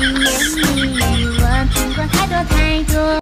言语，我听过太多太多。